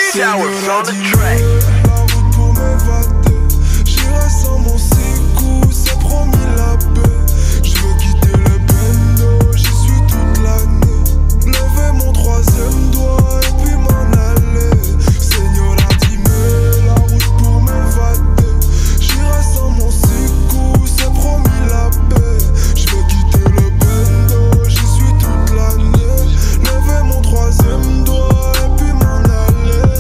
Señora, dis-moi la route pour m'évader. J'irai sans mon sécou, c'est promis la paix. Je veux quitter le bendo, j'y suis toute l'année. Lever mon troisième doigt et puis m'en aller. Señora, dis-moi la route pour m'évader. J'irai sans mon sécou, c'est promis la paix. Je veux quitter le bendo, j'y suis toute l'année. Lever mon troisième doigt et puis m'en aller.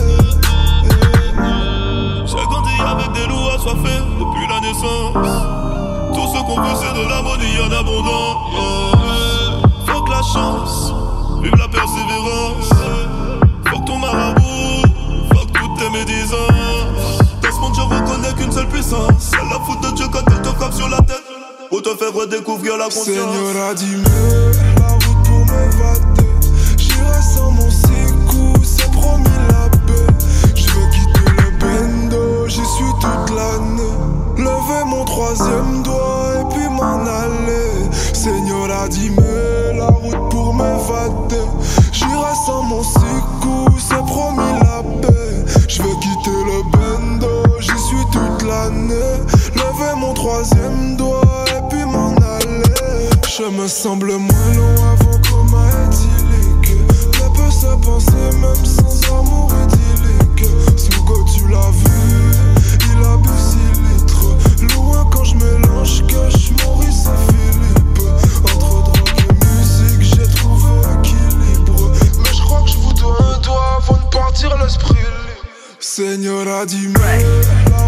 J'ai grandi avec des loups assoiffés depuis la naissance. Tout ce qu'on veut c'est de l'harmonie en abondance. Faut que la chance, vive la persévérance. Faut que ton marabout, faut que toutes tes médisances. Dans ce monde je reconnais qu'une seule puissance, c'est la faute de Dieu quand elle te frappe sur la tête pour te faire redécouvrir la conscience. Señora, dis-moi la route pour m'évader. J'irai sans mon sécou, c'est promis la paix. Je veux quitter le bendo, j'y suis toute l'année. Lever mon troisième doigt et puis m'en aller. Señora, dis-moi la route pour m'évader. J'irai sans mon sécou, c'est promis la paix. Je veux quitter le bendo, j'y suis toute l'année. Lever mon troisième doigt et puis m'en aller. Je me semble moins long avant qu'on m'a éthylique. Mais peut se penser même sans amour idyllique. Sougo, tu l'as vu, il a bu 6 litres. Loin quand je mélange Cash, Maurice et Philippe. Entre drogue et musique, j'ai trouvé équilibre. Mais je crois que je vous dois un doigt avant de partir l'esprit libre. Señora, dis-moi la